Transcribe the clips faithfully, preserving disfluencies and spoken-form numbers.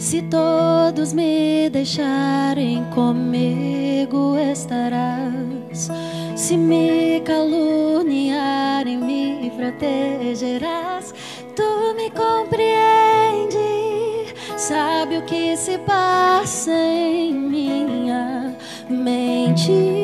Se todos me deixarem, comigo estarás. Se me caluniarem, me protegerás. Tu me compreende, sabe o que se passa em minha mente.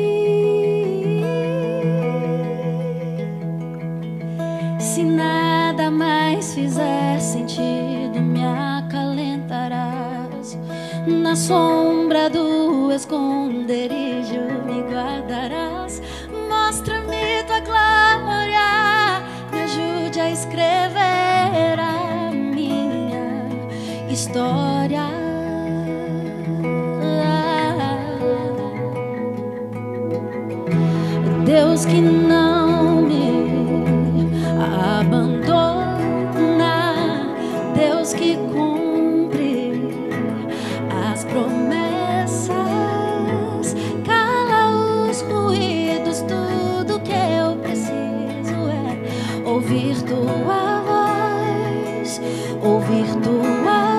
Se nada mais fizer sentido, me acalentarás. Na sombra do esconderijo me guardarás. Mostra-me tua glória, me ajude a escrever a minha história. Deus que não me abandona, Deus que cumpre as promessas, cala os ruídos. Tudo que eu preciso é ouvir tua voz, ouvir tua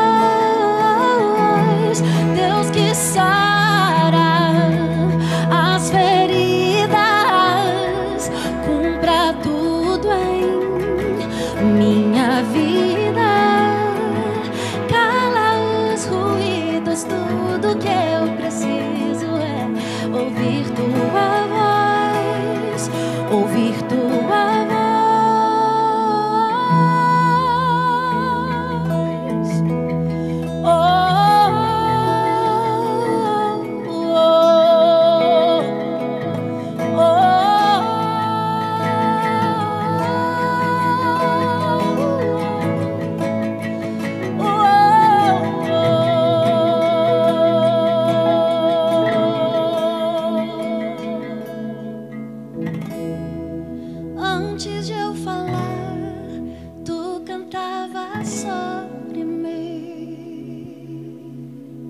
voz. Deus que sara as feridas, cumpra tudo em minha vida, cala os ruídos. Tudo que eu preciso é ouvir tua voz, ouvir tua voz. Oh, oh, oh, antes de eu falar, tu cantavas sobre mim.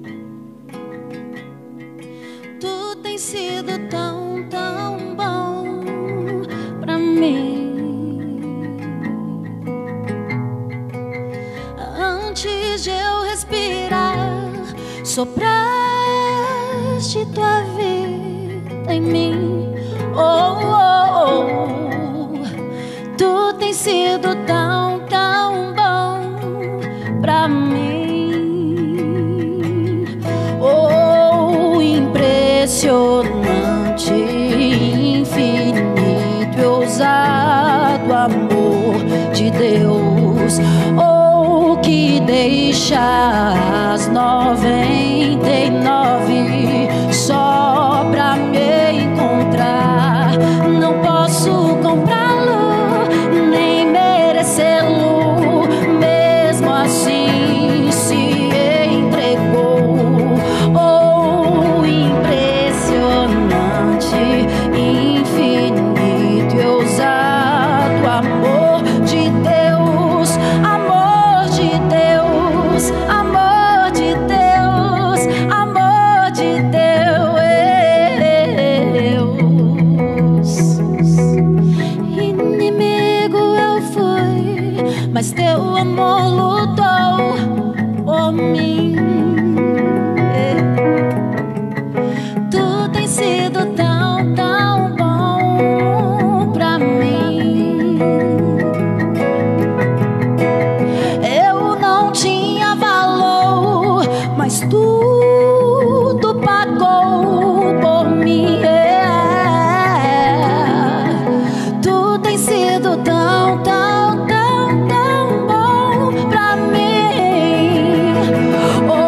Tu tens sido tão, tão bom pra mim. Antes de eu respirar, sopraste tua vida em mim. Oh, oh, oh. Tu tens sido tão, tão bom pra mim. Oh, impressionante, infinito e ousado amor de Deus. Oh, que deixa as noventa e nove só pra me encontrar. Não posso comprá-lo, nem merecê-lo, mesmo assim se entregou. Oh, impressionante, infinito e ousado amor de Deus, amor de Deus, amor de Deus, amor de Deus. Inimigo eu fui, mas teu amor lutou por mim. Tu tens sido tão, tão bom pra mim. Eu não tinha valor, mas tudo pagou por mim. Tu tens sido tão, tão, tão, tão bom pra mim. Oh,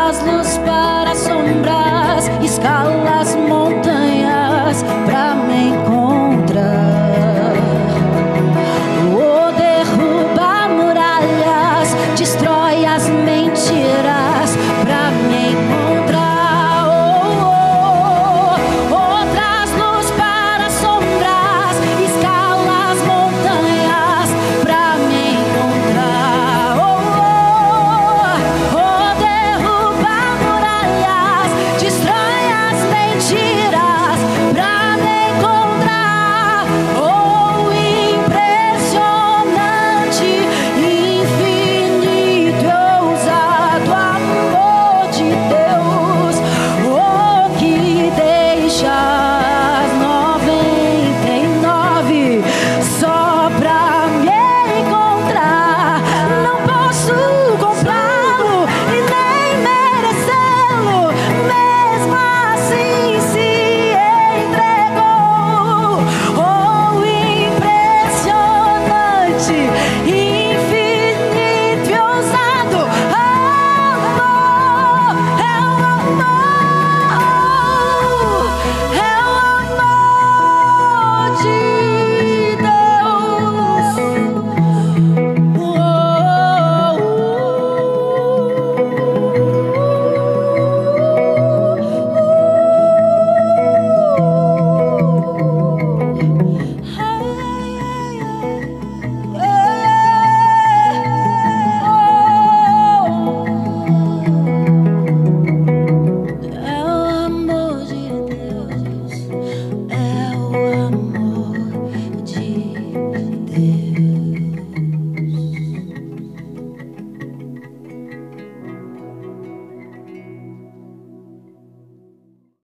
das luzes para sombras, escala as montanhas pra